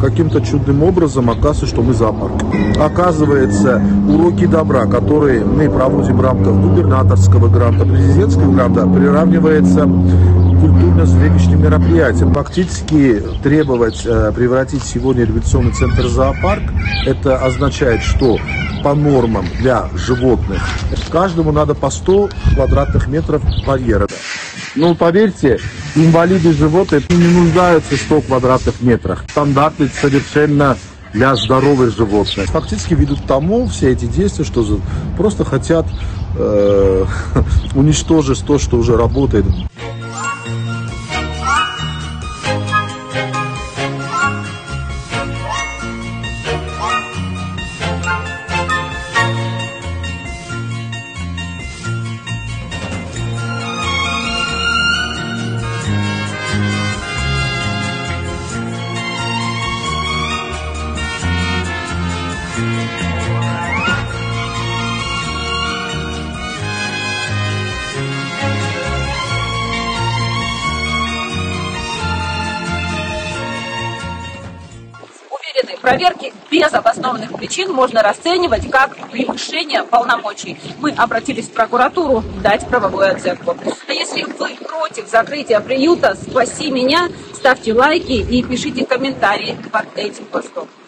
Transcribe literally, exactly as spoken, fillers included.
каким-то чудным образом оказывается, что мы зоопарк. Оказывается, уроки добра, которые мы проводим в рамках губернаторского гранта, президентского гранта, приравнивается к культурно-зрелищным мероприятиям. Фактически требовать э, превратить сегодня революционный центр в зоопарк, это означает, что по нормам для животных каждому надо по сто квадратных метров барьера. Но поверьте, инвалиды животных не нуждаются в ста квадратных метрах. Стандарты совершенно для здоровых животных. Фактически ведут к тому все эти действия, что просто хотят э, уничтожить то, что уже работает. Проверки без обоснованных причин можно расценивать как превышение полномочий. Мы обратились в прокуратуру дать правовую оценку. А если вы против закрытия приюта, спаси меня, ставьте лайки и пишите комментарии под этим постом.